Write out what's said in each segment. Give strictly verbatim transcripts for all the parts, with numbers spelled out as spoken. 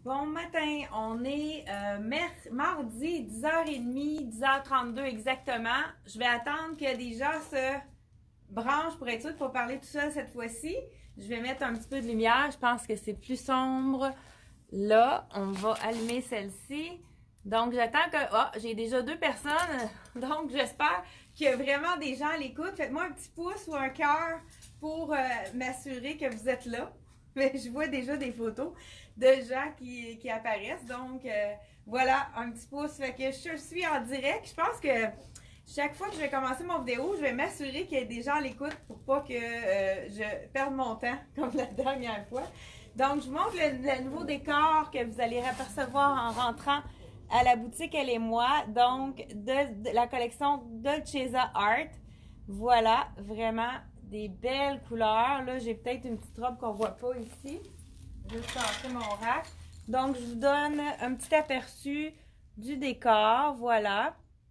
Bon matin, on est euh, mardi, dix heures trente, dix heures trente-deux exactement. Je vais attendre que des gens se branchent pour être sûr qu'il faut parler tout seul cette fois-ci. Je vais mettre un petit peu de lumière, je pense que c'est plus sombre. Là, on va allumer celle-ci. Donc, j'attends que... Ah, oh, j'ai déjà deux personnes, donc j'espère qu'il y a vraiment des gens à l'écoute. Faites-moi un petit pouce ou un cœur pour euh, m'assurer que vous êtes là. Mais je vois déjà des photos de gens qui, qui apparaissent. Donc, euh, voilà, un petit pouce. Fait que je suis en direct. Je pense que chaque fois que je vais commencer mon vidéo, je vais m'assurer qu'il y ait des gens à l'écoute pour pas que euh, je perde mon temps comme la dernière fois. Donc, je vous montre le, le nouveau décor que vous allez apercevoir en rentrant à la boutique Elle et moi. Donc, de, de la collection Dolce Art. Voilà, vraiment des belles couleurs. Là, j'ai peut-être une petite robe qu'on voit pas ici. Juste entrer mon rack. Donc, je vous donne un petit aperçu du décor, voilà,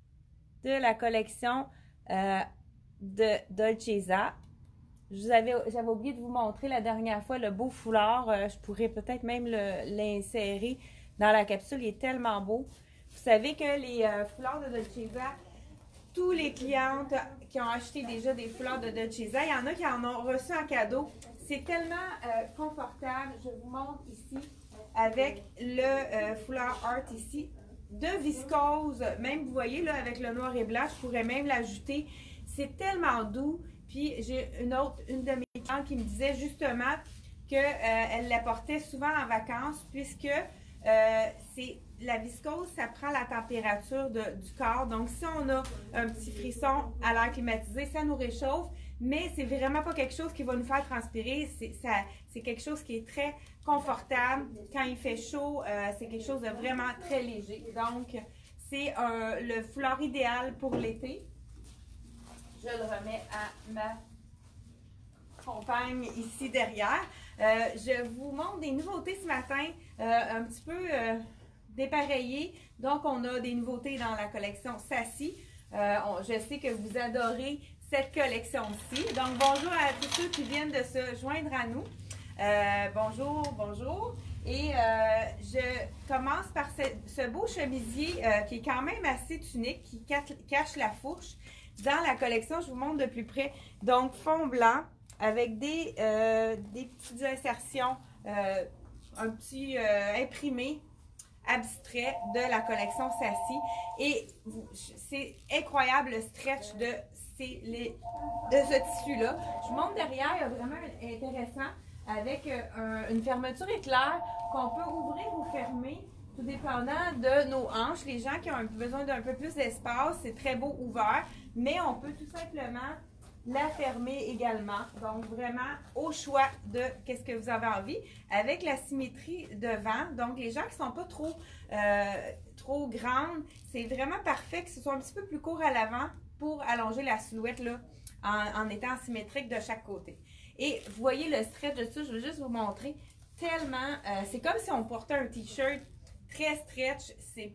de la collection euh, de Dolce Art. Je vous avais, j'avais oublié de vous montrer la dernière fois le beau foulard. Euh, je pourrais peut-être même l'insérer dans la capsule. Il est tellement beau. Vous savez que les euh, foulards de Dolce Art, tous les clientes qui ont acheté déjà des foulards de Dolce Art, il y en a qui en ont reçu en cadeau. C'est tellement euh, confortable. Je vous montre ici avec le euh, foulard Art ici de viscose. Même, vous voyez, là, avec le noir et blanc, je pourrais même l'ajouter. C'est tellement doux. Puis, j'ai une autre, une de mes clientes qui me disait justement qu'elle euh, la portait souvent en vacances puisque euh, c'est la viscose, ça prend la température de, du corps. Donc, si on a un petit frisson à l'air climatisé, ça nous réchauffe. Mais c'est vraiment pas quelque chose qui va nous faire transpirer. C'est quelque chose qui est très confortable. Quand il fait chaud, euh, c'est quelque chose de vraiment très léger. Donc, c'est le foulard idéal pour l'été. Je le remets à ma compagne ici derrière. Euh, je vous montre des nouveautés ce matin, euh, un petit peu euh, dépareillées. Donc, on a des nouveautés dans la collection Sassy. Euh, on, je sais que vous adorez cette collection-ci. Donc, bonjour à tous ceux qui viennent de se joindre à nous. Euh, bonjour, bonjour. Et euh, je commence par ce, ce beau chemisier euh, qui est quand même assez tunique, qui cache la fourche. Dans la collection, je vous montre de plus près. Donc, fond blanc avec des, euh, des petites insertions, euh, un petit euh, imprimé abstrait de la collection Sassy. Et c'est incroyable le stretch de, les, de ce tissu-là. Je vous montre derrière, il y a vraiment intéressant avec euh, un, une fermeture éclair qu'on peut ouvrir ou fermer tout dépendant de nos hanches. Les gens qui ont besoin d'un peu plus d'espace, c'est très beau ouvert, mais on peut tout simplement la fermer également. Donc, vraiment au choix de qu'est-ce que vous avez envie. Avec la symétrie devant, donc les gens qui ne sont pas trop, euh, trop grandes, c'est vraiment parfait que ce soit un petit peu plus court à l'avant pour allonger la silhouette là, en, en étant symétrique de chaque côté. Et vous voyez le stretch dessus, je veux juste vous montrer tellement, euh, c'est comme si on portait un t-shirt très stretch,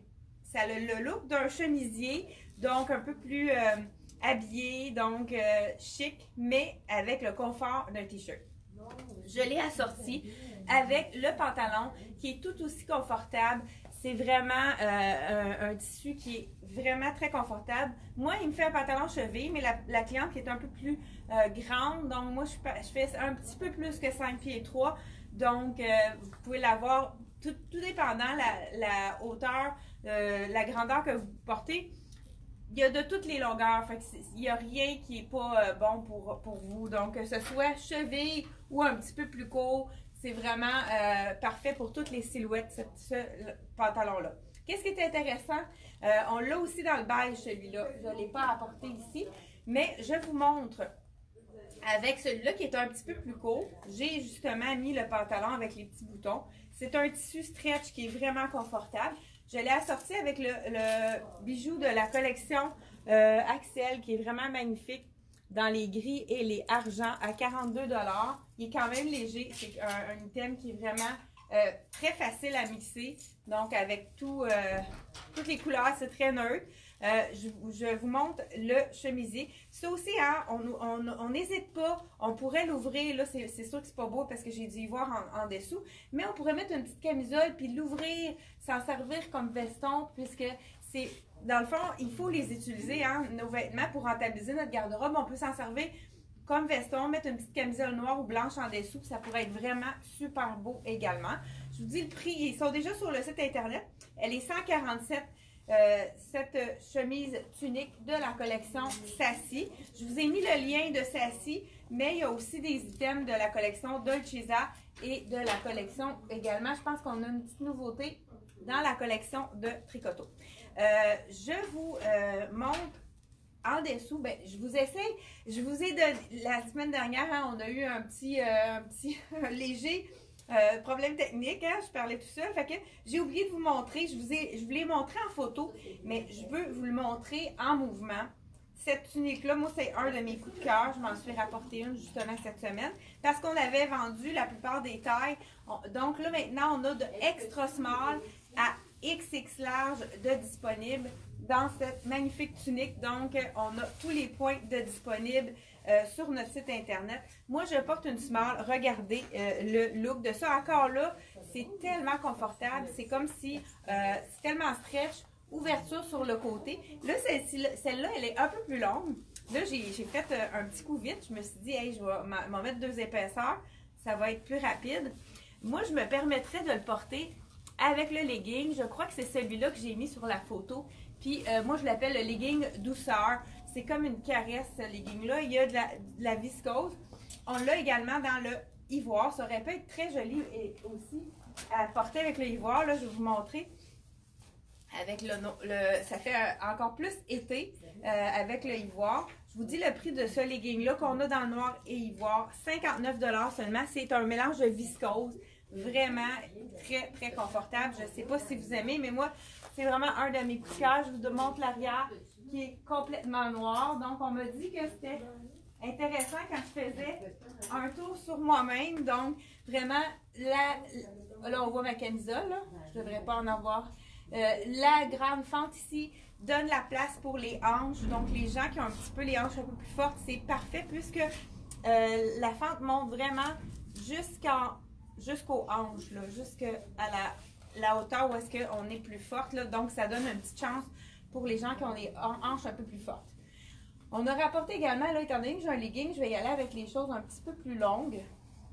ça a le, le look d'un chemisier, donc un peu plus euh, habillé, donc euh, chic, mais avec le confort d'un t-shirt. Je l'ai assorti avec le pantalon qui est tout aussi confortable. C'est vraiment euh, un, un tissu qui est vraiment très confortable. Moi, il me fait un pantalon cheville, mais la, la cliente qui est un peu plus euh, grande, donc moi, je, je fais un petit peu plus que cinq pieds trois. Donc, euh, vous pouvez l'avoir tout, tout dépendant la, la hauteur, euh, la grandeur que vous portez. Il y a de toutes les longueurs, fait que il n'y a rien qui n'est pas euh, bon pour, pour vous. Donc, que ce soit cheville ou un petit peu plus court, c'est vraiment euh, parfait pour toutes les silhouettes, ce, ce pantalon-là. Qu'est-ce qui est intéressant? Euh, on l'a aussi dans le beige, celui-là. Je ne l'ai pas apporté ici, mais je vous montre avec celui-là qui est un petit peu plus court. J'ai justement mis le pantalon avec les petits boutons. C'est un tissu stretch qui est vraiment confortable. Je l'ai assorti avec le, le bijou de la collection euh, Axel qui est vraiment magnifique dans les gris et les argents à quarante-deux dollars. Il est quand même léger. C'est un, un item qui est vraiment euh, très facile à mixer. Donc avec tout, euh, toutes les couleurs, c'est très neutre. Euh, je, je vous montre le chemisier. Ça aussi, hein, on n'hésite pas. On pourrait l'ouvrir. Là, c'est sûr que c'est pas beau parce que j'ai dû y voir en, en dessous. Mais on pourrait mettre une petite camisole puis l'ouvrir, s'en servir comme veston, puisque c'est... Dans le fond, il faut les utiliser, hein, nos vêtements, pour rentabiliser notre garde-robe. On peut s'en servir comme veston, mettre une petite camisole noire ou blanche en dessous, puis ça pourrait être vraiment super beau également. Je vous dis le prix, ils sont déjà sur le site internet. Elle est cent quarante-sept, euh, cette chemise tunique de la collection Sassy. Je vous ai mis le lien de Sassy, mais il y a aussi des items de la collection Dolcezza et de la collection également. Je pense qu'on a une petite nouveauté dans la collection de Tricoto. Euh, je vous euh, montre en dessous, ben, je vous essaye, je vous ai donné, la semaine dernière, hein, on a eu un petit, euh, un petit un léger euh, problème technique, hein, je parlais tout seul, fait que j'ai oublié de vous montrer, je vous ai, je vous l'ai montré en photo, mais je veux vous le montrer en mouvement. Cette tunique-là, moi, c'est un de mes coups de cœur. Je m'en suis rapporté une justement cette semaine parce qu'on avait vendu la plupart des tailles. On, donc là, maintenant, on a de extra small à X X large de disponible dans cette magnifique tunique. Donc, on a tous les points de disponibles euh, sur notre site internet. Moi, je porte une small. Regardez euh, le look de ça. Encore là, c'est tellement confortable. C'est comme si euh, c'est tellement stretch. Ouverture sur le côté. Là, celle-là, elle est un peu plus longue. Là, j'ai fait euh, un petit coup vite. Je me suis dit, hey, je vais m'en mettre deux épaisseurs. Ça va être plus rapide. Moi, je me permettrais de le porter avec le legging. Je crois que c'est celui-là que j'ai mis sur la photo. Puis, euh, moi, je l'appelle le legging douceur. C'est comme une caresse, ce legging-là. Il y a de la, de la viscose. On l'a également dans le ivoire. Ça aurait pu être très joli et aussi à porter avec le ivoire. Là, je vais vous montrer. Avec le, le, ça fait encore plus été euh, avec le ivoire. Je vous dis le prix de ce legging-là qu'on a dans le noir et ivoire, cinquante-neuf dollars seulement. C'est un mélange de viscose, vraiment très, très confortable. Je ne sais pas si vous aimez, mais moi, c'est vraiment un de mes coups de cœur. Je vous montre l'arrière qui est complètement noir. Donc, on m'a dit que c'était intéressant quand je faisais un tour sur moi-même. Donc, vraiment, là, là, on voit ma camisole. Là. Je ne devrais pas en avoir. Euh, la grande fente ici donne la place pour les hanches. Donc, les gens qui ont un petit peu les hanches un peu plus fortes, c'est parfait puisque euh, la fente monte vraiment jusqu'en jusqu'aux hanches, jusqu'à la, la hauteur où est-ce qu'on est plus forte. Là. Donc, ça donne une petite chance pour les gens qui ont les hanches un peu plus fortes. On a rapporté également, là, étant donné que j'ai un legging, je vais y aller avec les choses un petit peu plus longues.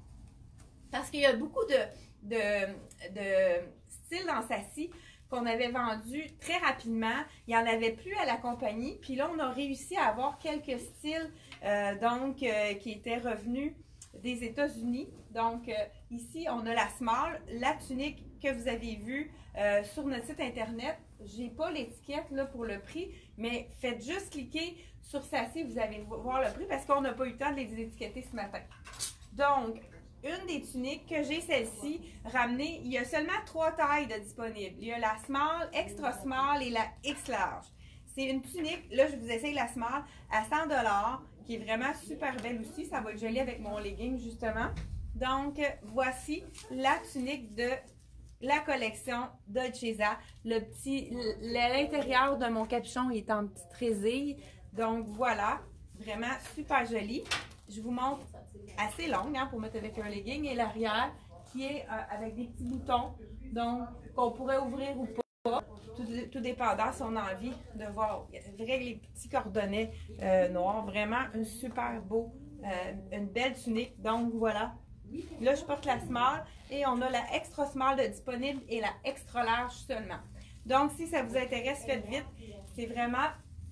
Parce qu'il y a beaucoup de, de, de styles dans Sassy qu'on avait vendu très rapidement. Il n'y en avait plus à la compagnie. Puis là, on a réussi à avoir quelques styles euh, donc, euh, qui étaient revenus des États-Unis. Donc, euh, ici, on a la small, la tunique que vous avez vue euh, sur notre site internet. Je n'ai pas l'étiquette là pour le prix, mais faites juste cliquer sur Sassy, vous allez voir le prix parce qu'on n'a pas eu le temps de les étiqueter ce matin. Donc, une des tuniques que j'ai, celle-ci, ramenée, il y a seulement trois tailles de disponibles. Il y a la small, extra small et la X large. C'est une tunique, là je vous essaye la small, à cent dollars, qui est vraiment super belle aussi. Ça va être joli avec mon legging justement. Donc, voici la tunique de la collection Dolcezza. Le petit, l'intérieur de mon capuchon est en petite résille. Donc voilà, vraiment super joli. Je vous montre assez longue hein, pour mettre avec un legging et l'arrière qui est euh, avec des petits boutons donc qu'on pourrait ouvrir ou pas, tout, tout dépendant si on a envie de voir vrai les petits cordonnets euh, noirs, vraiment un super beau, euh, une belle tunique. Donc voilà, là je porte la small et on a la extra small de disponible et la extra large seulement. Donc si ça vous intéresse, faites vite, c'est vraiment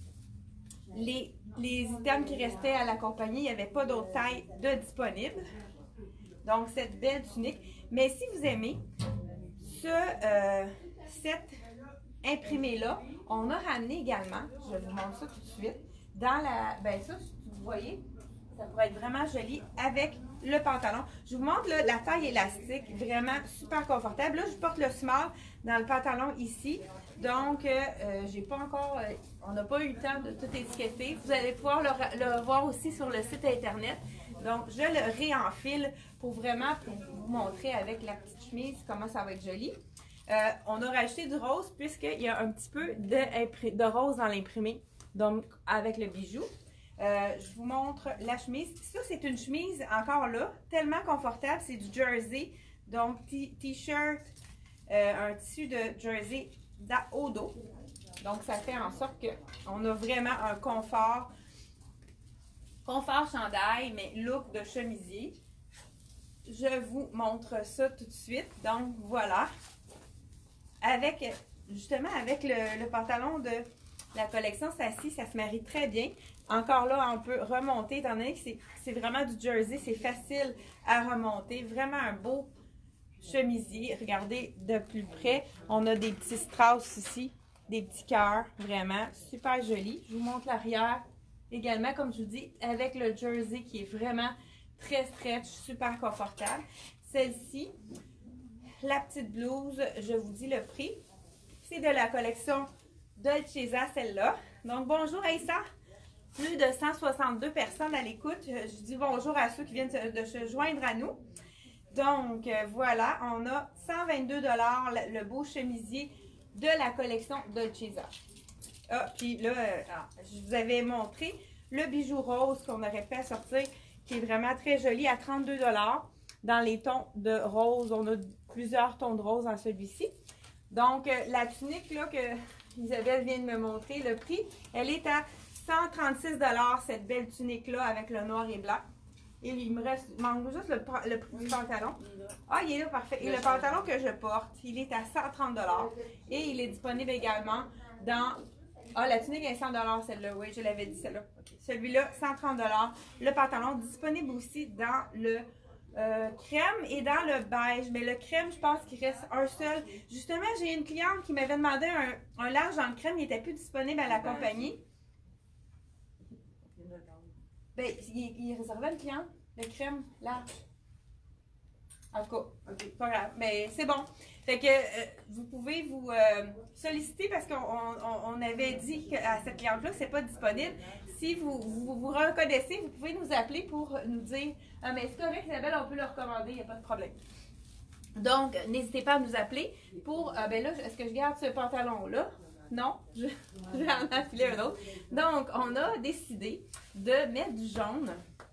les Les items qui restaient à la compagnie, il n'y avait pas d'autres tailles de disponibles. Donc, cette belle tunique. Mais si vous aimez ce euh, set imprimé-là, on a ramené également, je vais vous montrer ça tout de suite, dans la, ben ça, vous voyez, ça pourrait être vraiment joli avec le pantalon. Je vous montre là, la taille élastique, vraiment super confortable. Là, je porte le small dans le pantalon ici. Donc, euh, j'ai pas encore, euh, on n'a pas eu le temps de tout étiqueter. Vous allez pouvoir le, le voir aussi sur le site internet. Donc, je le réenfile pour vraiment pour vous montrer avec la petite chemise comment ça va être joli. Euh, on a rajouté du rose puisqu'il y a un petit peu de, de rose dans l'imprimé, donc avec le bijou. Euh, je vous montre la chemise. Ça, c'est une chemise, encore là, tellement confortable. C'est du jersey, donc t-shirt, euh, un tissu de jersey au dos. Donc, ça fait en sorte qu'on a vraiment un confort, confort chandail, mais look de chemisier. Je vous montre ça tout de suite. Donc, voilà. Avec, justement, avec le, le pantalon de la collection Sassy, ça se marie très bien. Encore là, on peut remonter, étant donné que c'est vraiment du jersey, c'est facile à remonter. Vraiment un beau chemisier. Regardez de plus près. On a des petits strass ici, des petits cœurs, vraiment super joli. Je vous montre l'arrière également, comme je vous dis, avec le jersey qui est vraiment très stretch, super confortable. Celle-ci, la petite blouse, je vous dis le prix. C'est de la collection Dolce Vita, celle-là. Donc, bonjour Aïssa. Plus de cent soixante-deux personnes à l'écoute. Je dis bonjour à ceux qui viennent de se joindre à nous. Donc, euh, voilà, on a cent vingt-deux dollars le, le beau chemisier de la collection Dolce Vita. Ah, puis là, euh, ah, je vous avais montré le bijou rose qu'on aurait fait sortir, qui est vraiment très joli, à trente-deux dollars. Dans les tons de rose, on a plusieurs tons de rose dans celui-ci. Donc, euh, la tunique là, que Isabelle vient de me montrer, le prix, elle est à cent trente-six dollars, cette belle tunique-là avec le noir et blanc. Et il me reste, il manque juste le, le prix du pantalon. Ah, il est là, parfait. Et le pantalon que je porte, il est à cent trente dollars. Et il est disponible également dans... Ah, la tunique est cent dollars, celle-là. Oui, je l'avais dit, celle-là. Okay. Celui-là, cent trente dollars. Le pantalon, disponible aussi dans le euh, crème et dans le beige. Mais le crème, je pense qu'il reste un seul. Justement, j'ai une cliente qui m'avait demandé un, un large dans le crème. Il n'était plus disponible à la compagnie. Ben, il, il réservait le client, le crème large. En tout cas, ok, pas grave. Mais c'est bon. Fait que euh, vous pouvez vous euh, solliciter parce qu'on on, on avait dit à cette cliente-là que c'est pas disponible. Si vous, vous vous reconnaissez, vous pouvez nous appeler pour nous dire ah, mais c'est correct, Isabelle, on peut le recommander, il n'y a pas de problème. Donc, n'hésitez pas à nous appeler pour ah, ben là, est-ce que je garde ce pantalon-là? Non, je, je vais en enfiler un autre. Donc, on a décidé de mettre du jaune.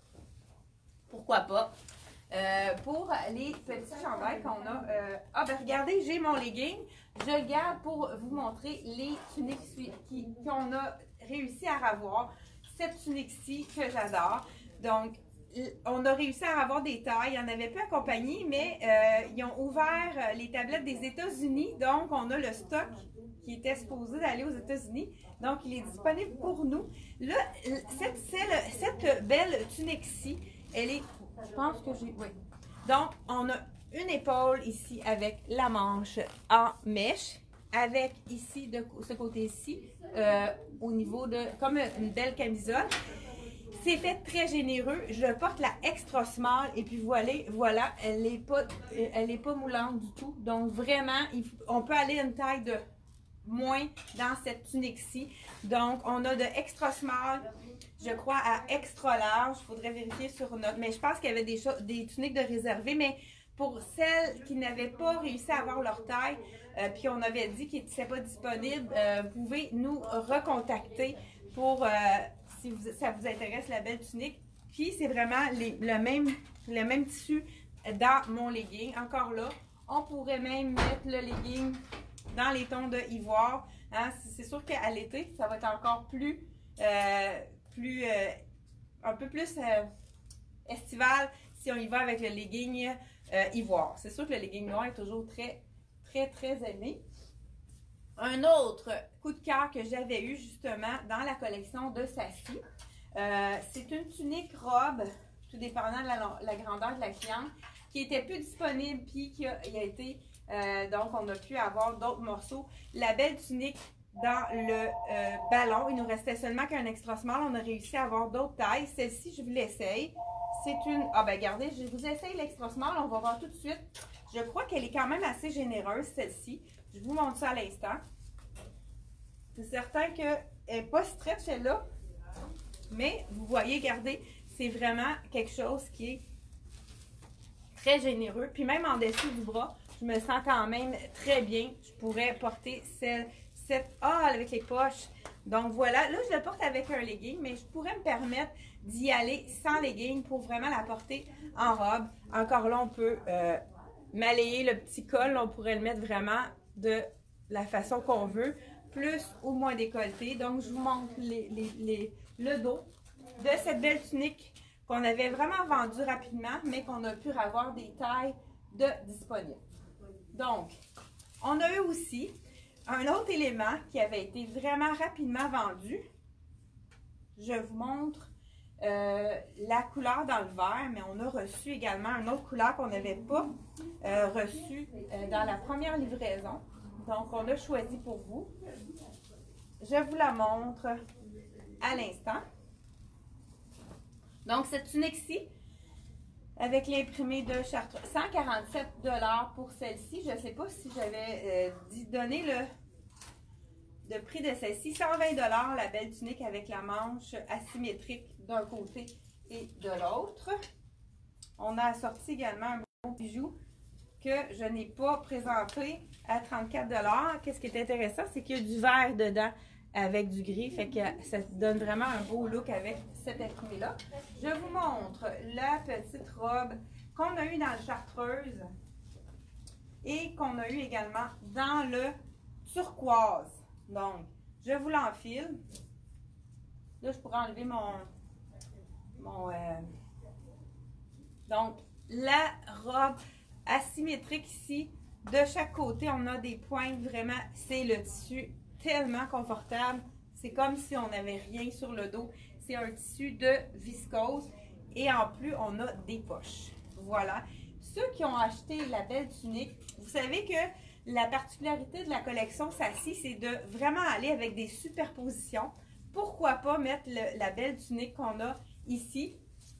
Pourquoi pas? Euh, pour les petits chandails qu'on a. Euh, ah, ben regardez, j'ai mon legging. Je le garde pour vous montrer les tuniques qu'on a réussi à avoir. Cette tunique-ci que j'adore. Donc, on a réussi à avoir des tailles. Il n'y en avait pas accompagné, mais euh, ils ont ouvert les tablettes des États-Unis. Donc, on a le stock qui était supposé d'aller aux États-Unis. Donc, il est disponible pour nous. Là, cette, celle, cette belle tunique-ci, elle est, je pense que j'ai, oui. Donc, on a une épaule ici avec la manche en mèche, avec ici, de ce côté-ci, euh, au niveau de, comme une belle camisole. C'est fait très généreux. Je porte la extra small et puis voilà, voilà elle n'est pas, elle est pas moulante du tout. Donc, vraiment, il, on peut aller une taille de moins dans cette tunique-ci. Donc, on a de extra small, je crois, à extra large. Il faudrait vérifier sur notre... Mais je pense qu'il y avait des, des tuniques de réservé. Mais pour celles qui n'avaient pas réussi à avoir leur taille, euh, puis on avait dit qu'ils n'étaient pas disponibles, euh, vous pouvez nous recontacter pour, euh, si vous, ça vous intéresse, la belle tunique. Puis, c'est vraiment les, le, même, le même tissu dans mon legging. Encore là, on pourrait même mettre le legging dans les tons de ivoire. Hein? C'est sûr qu'à l'été, ça va être encore plus, euh, plus euh, un peu plus euh, estival si on y va avec le legging euh, ivoire. C'est sûr que le legging noir est toujours très, très, très aimé. Un autre coup de cœur que j'avais eu justement dans la collection de Sassy, euh, c'est une tunique robe, tout dépendant de la, la grandeur de la cliente, qui était plus disponible puis qui a, il a été... Euh, donc, on a pu avoir d'autres morceaux. La belle tunique dans le euh, ballon, il nous restait seulement qu'un extra small. On a réussi à avoir d'autres tailles. Celle-ci, je vous l'essaye. C'est une... Ah ben, regardez, je vous essaye l'extra small. On va voir tout de suite. Je crois qu'elle est quand même assez généreuse, celle-ci. Je vous montre ça à l'instant. C'est certain qu'elle n'est pas stretch, celle-là. Mais, vous voyez, regardez, c'est vraiment quelque chose qui est très généreux. Puis même en dessous du bras, je me sens quand même très bien. Je pourrais porter celle, cette, ah, avec les poches. Donc voilà, là je le porte avec un legging, mais je pourrais me permettre d'y aller sans legging pour vraiment la porter en robe. Encore là, on peut euh, malayer le petit col, là, on pourrait le mettre vraiment de la façon qu'on veut, plus ou moins décolleté. Donc je vous montre les, les, les, le dos de cette belle tunique qu'on avait vraiment vendue rapidement, mais qu'on a pu avoir des tailles de disponibles. Donc, on a eu aussi un autre élément qui avait été vraiment rapidement vendu. Je vous montre euh, la couleur dans le vert, mais on a reçu également une autre couleur qu'on n'avait pas euh, reçue euh, dans la première livraison. Donc, on a choisi pour vous. Je vous la montre à l'instant. Donc, cette tunique-ci, avec l'imprimé de Chartreux, cent quarante-sept dollars pour celle-ci. Je ne sais pas si j'avais euh, donné le, le prix de celle-ci. cent vingt dollars, la belle tunique avec la manche asymétrique d'un côté et de l'autre. On a assorti également un beau bijou que je n'ai pas présenté à trente-quatre dollars. Qu'est-ce qui est intéressant, c'est qu'il y a du vert dedans avec du gris, fait que ça donne vraiment un beau look avec cet imprimé-là. Je vous montre la petite robe qu'on a eue dans le chartreuse et qu'on a eu également dans le turquoise. Donc, je vous l'enfile. Là, je pourrais enlever mon... mon euh... Donc, la robe asymétrique ici. De chaque côté, on a des pointes vraiment. C'est le tissu tellement confortable. C'est comme si on n'avait rien sur le dos. C'est un tissu de viscose. Et en plus, on a des poches. Voilà. Ceux qui ont acheté la belle tunique, vous savez que la particularité de la collection Sassy, c'est de vraiment aller avec des superpositions. Pourquoi pas mettre le, la belle tunique qu'on a ici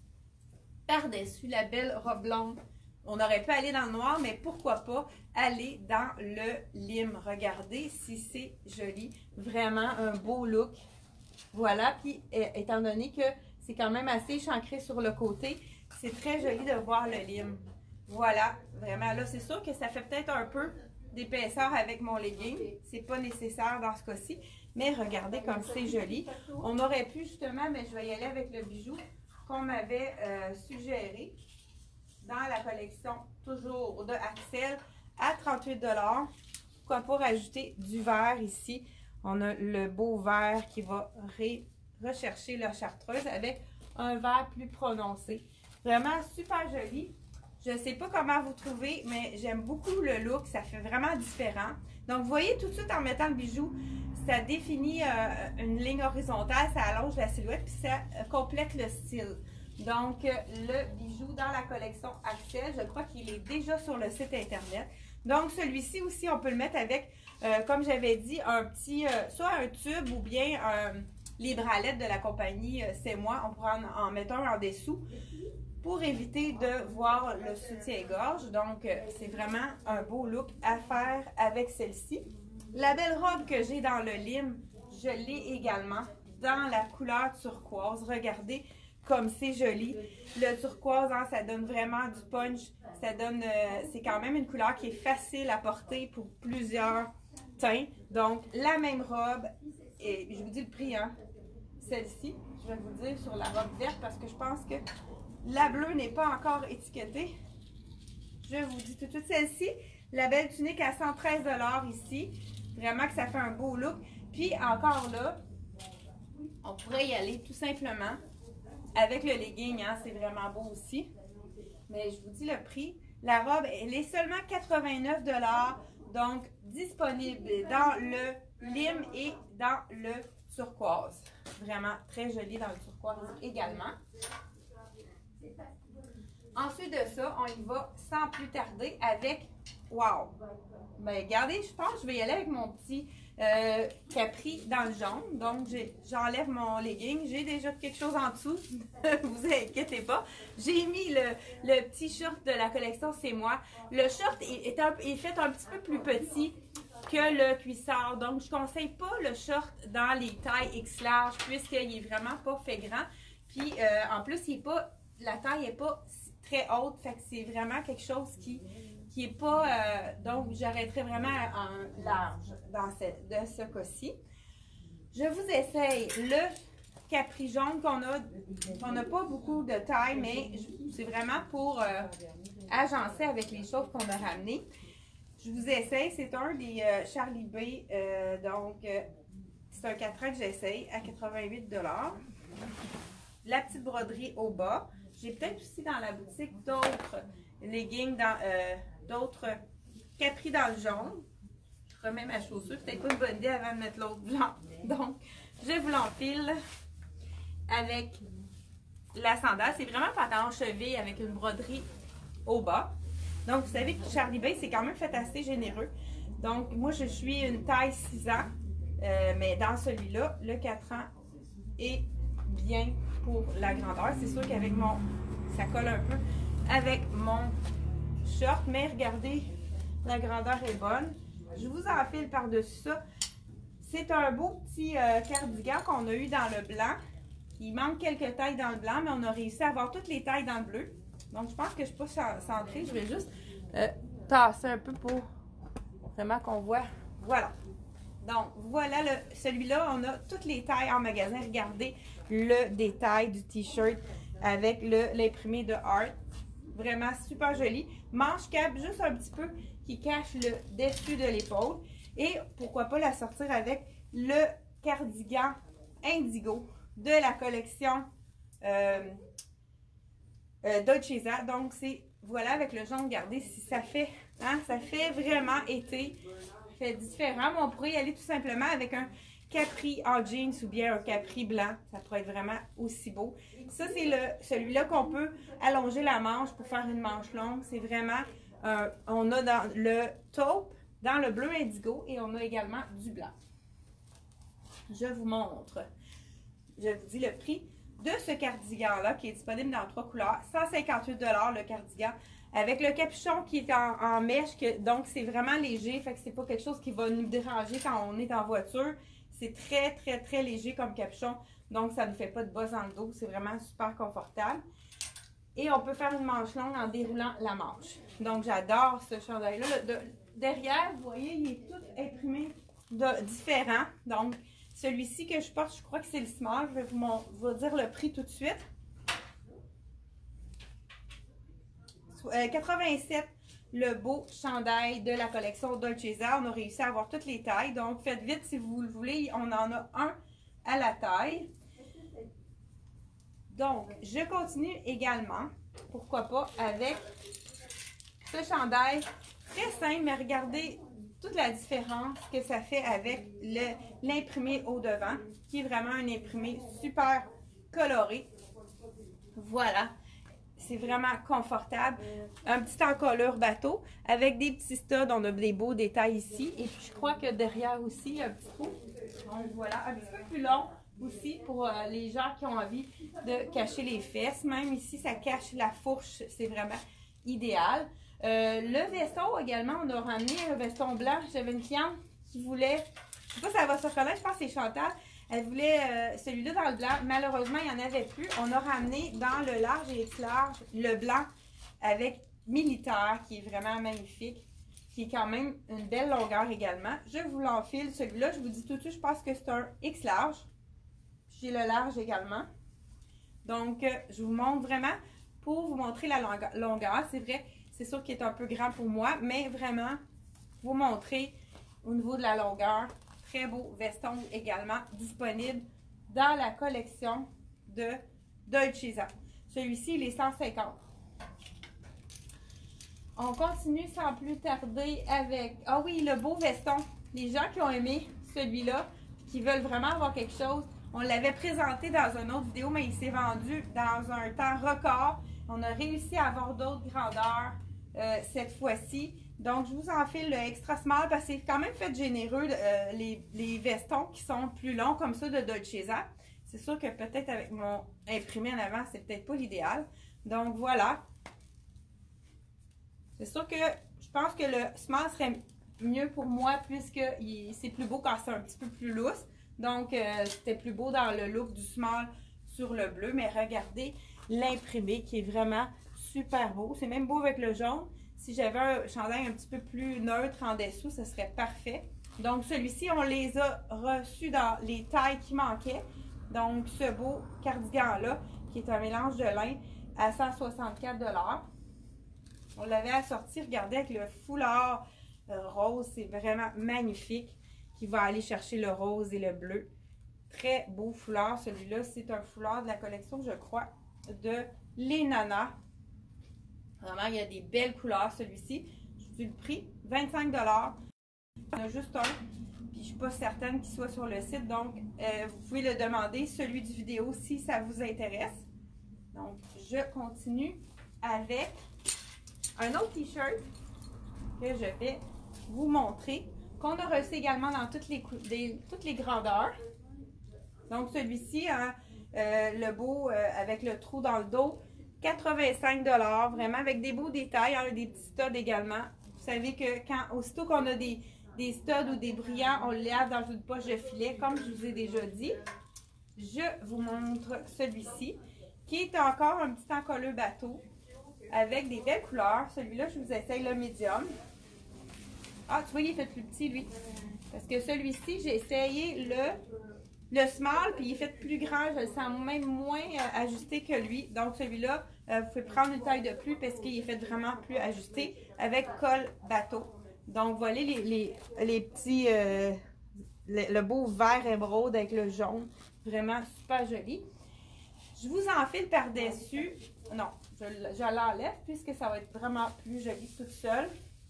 par-dessus la belle robe blonde. On aurait pu aller dans le noir, mais pourquoi pas aller dans le lime. Regardez si c'est joli. Vraiment un beau look. Voilà. Puis, étant donné que c'est quand même assez chancré sur le côté, c'est très joli de voir le lime. Voilà. Vraiment, là, c'est sûr que ça fait peut-être un peu d'épaisseur avec mon legging. C'est pas nécessaire dans ce cas-ci. Mais regardez comme c'est joli. On aurait pu justement, mais je vais y aller avec le bijou qu'on m'avait euh, suggéré dans la collection toujours de Axel à trente-huit dollars. Pourquoi pas rajouter du vert ici. On a le beau vert qui va rechercher la chartreuse avec un vert plus prononcé. Vraiment super joli. Je ne sais pas comment vous trouvez, mais j'aime beaucoup le look. Ça fait vraiment différent. Donc, vous voyez tout de suite en mettant le bijou, ça définit euh, une ligne horizontale, ça allonge la silhouette, puis ça euh, complète le style. Donc, le bijou dans la collection Axel, je crois qu'il est déjà sur le site internet. Donc, celui-ci aussi, on peut le mettre avec, euh, comme j'avais dit, un petit, euh, soit un tube ou bien euh, les bralettes de la compagnie euh, C'est Moi. On pourra en, en mettre un en dessous pour éviter de voir le soutien-gorge. Donc, euh, c'est vraiment un beau look à faire avec celle-ci. La belle robe que j'ai dans le lime, je l'ai également dans la couleur turquoise. Regardez comme c'est joli. Le turquoise, hein, ça donne vraiment du punch. Ça donne, euh, c'est quand même une couleur qui est facile à porter pour plusieurs teints. Donc, la même robe. Et je vous dis le prix, hein. Celle-ci, je vais vous le dire sur la robe verte parce que je pense que la bleue n'est pas encore étiquetée. Je vous dis tout de suite celle-ci. La belle tunique à cent treize dollars ici. Vraiment que ça fait un beau look. Puis encore là, on pourrait y aller tout simplement avec le legging, hein, c'est vraiment beau aussi. Mais je vous dis le prix. La robe, elle est seulement quatre-vingt-neuf dollars. Donc, disponible dans le lime et dans le turquoise. Vraiment très joli dans le turquoise également. Ensuite de ça, on y va sans plus tarder avec... Wow! Ben, regardez, je pense que je vais y aller avec mon petit euh, capri dans le jaune. Donc, j'enlève mon legging. J'ai déjà quelque chose en dessous. Vous inquiétez pas. J'ai mis le, le petit short de la collection C'est Moi. Le short est, est, un, est fait un petit peu plus petit que le cuissard. Donc, je ne conseille pas le short dans les tailles X large puisqu'il n'est vraiment pas fait grand. Puis, euh, en plus, il est pas, la taille n'est pas très haute. Fait que c'est vraiment quelque chose qui... qui est pas, euh, donc j'arrêterai vraiment en large dans cette, de ce cas-ci. Je vous essaye le capri jaune qu'on a, qu'on n'a pas beaucoup de taille, mais c'est vraiment pour euh, agencer avec les choses qu'on a ramenées. Je vous essaye, c'est un des euh, Charlie Bay, euh, donc euh, c'est un quatre ans que j'essaye à quatre-vingt-huit dollars. La petite broderie au bas. J'ai peut-être aussi dans la boutique d'autres leggings, dans euh, d'autres capris dans le jaune. Je remets ma chaussure, peut-être pas une bonne idée avant de mettre l'autre blanc. Donc, je vous l'enfile avec la sandale. C'est vraiment pantalon cheville avec une broderie au bas. Donc, vous savez que Charlie Bay, c'est quand même fait assez généreux. Donc, moi, je suis une taille six ans, euh, mais dans celui-là, le quatre ans est bien pour la grandeur. C'est sûr qu'avec mon... ça colle un peu avec mon short, mais regardez, la grandeur est bonne. Je vous enfile par-dessus ça. C'est un beau petit euh, cardigan qu'on a eu dans le blanc. Il manque quelques tailles dans le blanc, mais on a réussi à avoir toutes les tailles dans le bleu. Donc, je pense que je ne suis pas centrée. Je vais juste euh, tasser un peu pour vraiment qu'on voit. Voilà. Donc, voilà, celui-là, on a toutes les tailles en magasin. Regardez le détail du t-shirt avec l'imprimé de Art. Vraiment super joli. Manche cap, juste un petit peu qui cache le dessus de l'épaule. Et pourquoi pas la sortir avec le cardigan indigo de la collection euh, euh, Dolcezza. Donc, c'est, voilà, avec le jaune, regardez si ça fait, hein, ça fait vraiment été. Ça fait différent. Mais on pourrait y aller tout simplement avec un capri en jeans ou bien un capri blanc. Ça pourrait être vraiment aussi beau. Ça, c'est le celui-là qu'on peut allonger la manche pour faire une manche longue. C'est vraiment, euh, on a dans le taupe, dans le bleu indigo et on a également du blanc. Je vous montre. Je vous dis le prix de ce cardigan-là qui est disponible dans trois couleurs. cent cinquante-huit dollars le cardigan avec le capuchon qui est en, en mèche. Que, donc, c'est vraiment léger. Fait que c'est pas quelque chose qui va nous déranger quand on est en voiture. C'est très, très, très léger comme capuchon. Donc, ça ne fait pas de bas dans le dos. C'est vraiment super confortable. Et on peut faire une manche longue en déroulant la manche. Donc, j'adore ce chandail-là. De, derrière, vous voyez, il est tout imprimé de différent. Donc, celui-ci que je porte, je crois que c'est le small. Je vais vous, mon, vous dire le prix tout de suite. Euh, quatre-vingt-sept, le beau chandail de la collection Dolcezza. On a réussi à avoir toutes les tailles. Donc, faites vite si vous le voulez. On en a un à la taille. Donc, je continue également, pourquoi pas, avec ce chandail très simple, mais regardez toute la différence que ça fait avec l'imprimé au devant, qui est vraiment un imprimé super coloré. Voilà, c'est vraiment confortable. Un petit encolure bateau avec des petits studs, on a des beaux détails ici. Et puis, je crois que derrière aussi, il y a un petit trou. Donc, voilà, un petit peu plus long aussi pour euh, les gens qui ont envie de cacher les fesses. Même ici, ça cache la fourche. C'est vraiment idéal. Euh, le veston également, on a ramené un veston blanc. J'avais une cliente qui voulait, je ne sais pas si elle va se reconnaître, je pense que c'est Chantal. Elle voulait euh, celui-là dans le blanc. Malheureusement, il n'y en avait plus. On a ramené dans le large et large le blanc avec militaire qui est vraiment magnifique, qui est quand même une belle longueur également. Je vous l'enfile. Celui-là, je vous dis tout de suite, je pense que c'est un X large. J'ai le large également. Donc, euh, je vous montre vraiment pour vous montrer la longueur. C'est vrai, c'est sûr qu'il est un peu grand pour moi, mais vraiment, vous montrer au niveau de la longueur. Très beau veston également disponible dans la collection de Dolcezza. Celui-ci, il est cent cinquante. On continue sans plus tarder avec... Ah oui, le beau veston. Les gens qui ont aimé celui-là, qui veulent vraiment avoir quelque chose, on l'avait présenté dans une autre vidéo, mais il s'est vendu dans un temps record. On a réussi à avoir d'autres grandeurs euh, cette fois-ci. Donc, je vous enfile le extra small parce que c'est quand même fait généreux euh, les, les vestons qui sont plus longs comme ça de Dolcezza. C'est sûr que peut-être avec mon imprimé en avant, c'est peut-être pas l'idéal. Donc, voilà. C'est sûr que je pense que le small serait mieux pour moi puisque c'est plus beau quand c'est un petit peu plus lousse. Donc, euh, c'était plus beau dans le look du small sur le bleu. Mais regardez l'imprimé qui est vraiment super beau. C'est même beau avec le jaune. Si j'avais un chandail un petit peu plus neutre en dessous, ce serait parfait. Donc, celui-ci, on les a reçus dans les tailles qui manquaient. Donc, ce beau cardigan-là, qui est un mélange de lin à cent soixante-quatre dollars. On l'avait assorti, regardez, avec le foulard euh, rose. C'est vraiment magnifique. Qui va aller chercher le rose et le bleu. Très beau foulard. Celui-là, c'est un foulard de la collection, je crois, de Les Nanas. Vraiment, il y a des belles couleurs, celui-ci. Je vous dis le prix, vingt-cinq dollars. Il y en a juste un. Puis, je ne suis pas certaine qu'il soit sur le site. Donc, euh, vous pouvez le demander, celui du vidéo, si ça vous intéresse. Donc, je continue avec un autre t-shirt que je vais vous montrer, qu'on a reçu également dans toutes les, des, toutes les grandeurs. Donc, celui-ci, hein, euh, le beau euh, avec le trou dans le dos, quatre-vingt-cinq dollars, vraiment avec des beaux détails, hein, des petits studs également. Vous savez que quand, aussitôt qu'on a des, des studs ou des brillants, on le lave dans une poche de filet, comme je vous ai déjà dit. Je vous montre celui-ci, qui est encore un petit encolleux bateau, avec des belles couleurs. Celui-là, je vous essaye le médium. Ah, tu vois, il est fait plus petit, lui. Parce que celui-ci, j'ai essayé le, le small, puis il est fait plus grand. Je le sens même moins euh, ajusté que lui. Donc, celui-là, euh, vous pouvez prendre une taille de plus parce qu'il est fait vraiment plus ajusté avec col bateau. Donc, voilà les, les, les petits, euh, le, le beau vert émeraude avec le jaune. Vraiment super joli. Je vous enfile par-dessus. Non, je, je l'enlève puisque ça va être vraiment plus joli toute seule.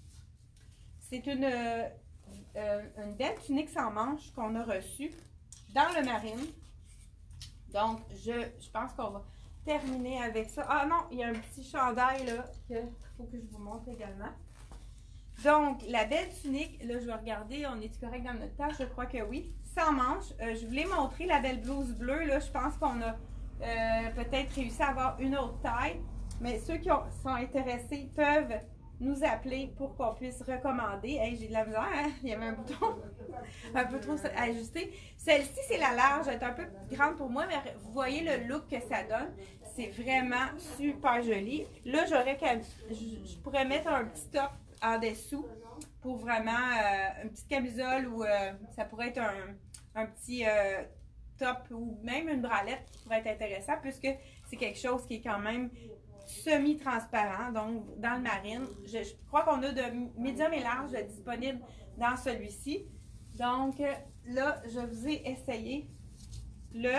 C'est une, euh, une belle tunique sans manches qu'on a reçue dans le marine. Donc, je, je pense qu'on va terminer avec ça. Ah non, il y a un petit chandail là qu'il faut que je vous montre également. Donc, la belle tunique, là, je vais regarder, on est correct dans notre temps? Je crois que oui. Sans manches. Euh, je voulais montrer la belle blouse bleue. Là, je pense qu'on a euh, peut-être réussi à avoir une autre taille. Mais ceux qui ont, sont intéressés peuvent nous appeler pour qu'on puisse recommander. Hey, j'ai de la misère, hein? Il y avait un bouton un peu trop ajusté. Celle-ci, c'est la large, elle est un peu grande pour moi, mais vous voyez le look que ça donne. C'est vraiment super joli. Là, j'aurais qu'à, je, je pourrais mettre un petit top en dessous pour vraiment euh, une petite camisole ou euh, ça pourrait être un, un petit euh, top ou même une bralette qui pourrait être intéressant puisque c'est quelque chose qui est quand même semi-transparent, donc dans le marine. Je, je crois qu'on a de médium et large disponible dans celui-ci. Donc là, je vous ai essayé le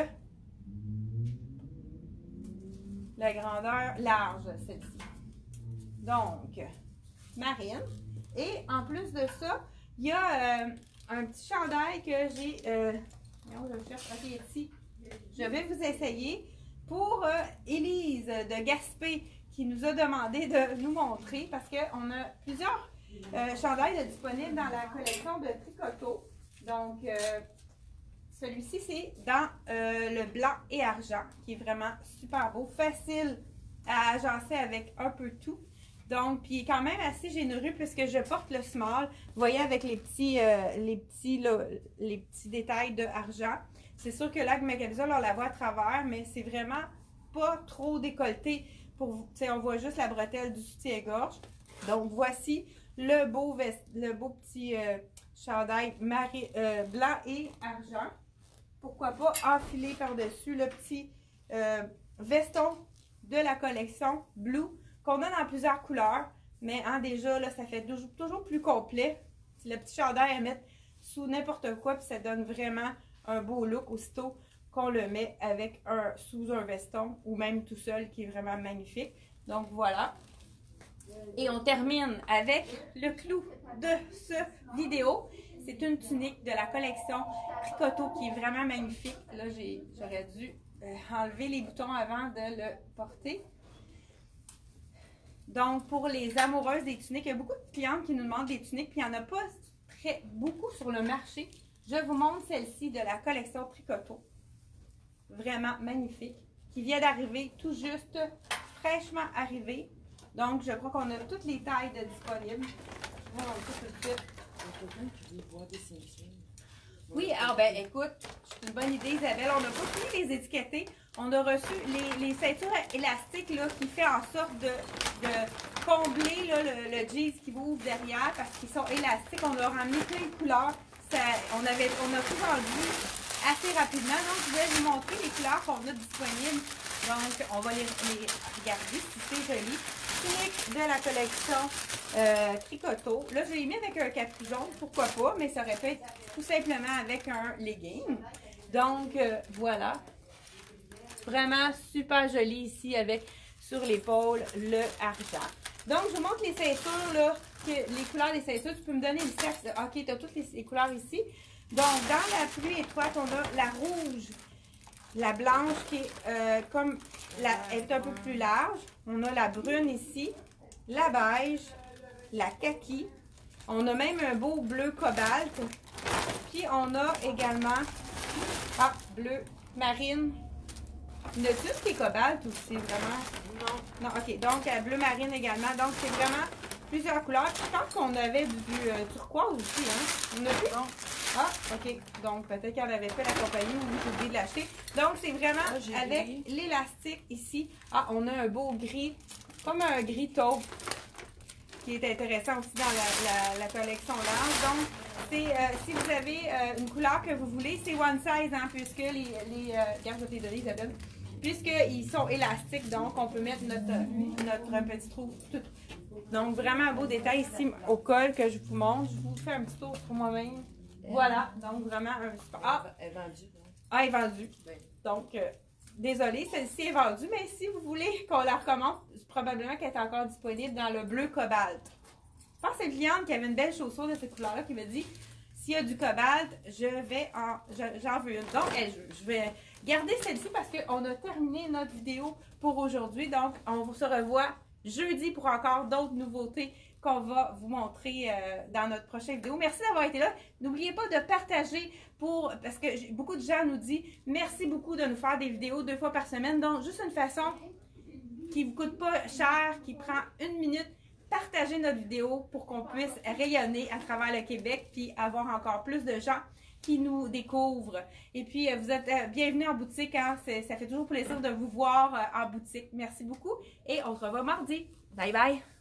la grandeur large, celle-ci. Donc, marine. Et en plus de ça, il y a euh, un petit chandail que j'ai... Euh, non, je cherche. Ok, ici. Je vais vous essayer. Pour euh, Élise de Gaspé qui nous a demandé de nous montrer parce qu'on a plusieurs euh, chandails de disponibles dans la collection de Tricoto. Donc, euh, celui-ci, c'est dans euh, le blanc et argent qui est vraiment super beau, facile à agencer avec un peu tout. Donc, puis il est quand même assez généreux puisque je porte le small. Vous voyez avec les petits, euh, les petits, là, les petits détails de argent. C'est sûr que là, avec ma camisole, on la voit à travers, mais c'est vraiment pas trop décolleté. Pour, on voit juste la bretelle du soutien-gorge. Donc, voici le beau, vest, le beau petit euh, chandail maré, euh, blanc et argent. Pourquoi pas enfiler par-dessus le petit euh, veston de la collection Blue qu'on a dans plusieurs couleurs. Mais hein, déjà, là, ça fait toujours, toujours plus complet. C'est le petit chandail à mettre sous n'importe quoi, puis ça donne vraiment un beau look aussitôt qu'on le met avec un sous un veston ou même tout seul qui est vraiment magnifique. Donc voilà. Et on termine avec le clou de ce vidéo. C'est une tunique de la collection Tricoto qui est vraiment magnifique. Là, j'aurais dû euh, enlever les boutons avant de le porter. Donc, pour les amoureuses des tuniques, il y a beaucoup de clientes qui nous demandent des tuniques, puis il n'y en a pas très beaucoup sur le marché. Je vous montre celle-ci de la collection Tricoto. Vraiment magnifique. Qui vient d'arriver, tout juste fraîchement arrivé. Donc, je crois qu'on a toutes les tailles de disponibles. Je vais montrer tout de suite. Oui, alors ben écoute, c'est une bonne idée Isabelle. On n'a pas fini les étiqueter. On a reçu les, les ceintures élastiques là, qui fait en sorte de, de combler là, le, le jeans qui bouge derrière parce qu'ils sont élastiques. On leur a emmené plein de couleurs. Ça, on, avait, on a tout vendu assez rapidement. Donc, je vais vous montrer les couleurs qu'on a disponibles. Donc, on va les, les regarder si c'est joli. Tunique de la collection euh, Tricoto. Là, je l'ai mis avec un capri jaune, pourquoi pas, mais ça aurait pu être tout simplement avec un legging. Donc, euh, voilà. Vraiment super joli ici avec, sur l'épaule, le argent. Donc, je vous montre les ceintures, là, que, les couleurs des ceintures. Tu peux me donner le cercle. OK, tu as toutes les, les couleurs ici. Donc, dans la pluie étroite, on a la rouge, la blanche qui est euh, comme, la, est un peu plus large. On a la brune ici, la beige, la kaki. On a même un beau bleu cobalt. Puis, on a également, ah, bleu marine. Il y en a-tu qui est cobalt ou c'est vraiment... Non. Non, OK. Donc, euh, bleu marine également. Donc, c'est vraiment plusieurs couleurs. Je pense qu'on avait du, du euh, turquoise aussi, hein? On a vu? Non. Ah, OK. Donc, peut-être qu'elle avait fait la compagnie ou j'ai oublié de l'acheter. Donc, c'est vraiment ah, avec l'élastique ici. Ah, on a un beau gris, comme un gris taupe, qui est intéressant aussi dans la, la, la collection large. Donc, c'est euh, si vous avez euh, une couleur que vous voulez, c'est one size, hein, puisque les... les euh, regarde, je vais te les donner, Isabelle. Puisqu'ils sont élastiques, donc on peut mettre notre, notre petit trou. Tout. Donc, vraiment un beau détail ici au col que je vous montre. Je vous fais un petit tour pour moi-même. Voilà, donc vraiment un super... Ah, elle est vendue. Ah, elle est vendue. Donc, euh, désolée, celle-ci est vendue, mais si vous voulez qu'on la recommande, probablement qu'elle est encore disponible dans le bleu cobalt. Je pense que c'est une cliente qui avait une belle chaussure de cette couleur-là qui me dit s'il y a du cobalt, je vais en... j'en veux une. Donc, elle, je vais garder celle-ci parce qu'on a terminé notre vidéo pour aujourd'hui. Donc, on se revoit jeudi pour encore d'autres nouveautés qu'on va vous montrer euh, dans notre prochaine vidéo. Merci d'avoir été là. N'oubliez pas de partager pour parce que beaucoup de gens nous disent merci beaucoup de nous faire des vidéos deux fois par semaine. Donc, juste une façon qui ne vous coûte pas cher, qui prend une minute. Partagez notre vidéo pour qu'on puisse rayonner à travers le Québec puis avoir encore plus de gens qui nous découvrent. Et puis, vous êtes bienvenus en boutique. Hein? Ça fait toujours plaisir de vous voir en boutique. Merci beaucoup et on se revoit mardi. Bye bye!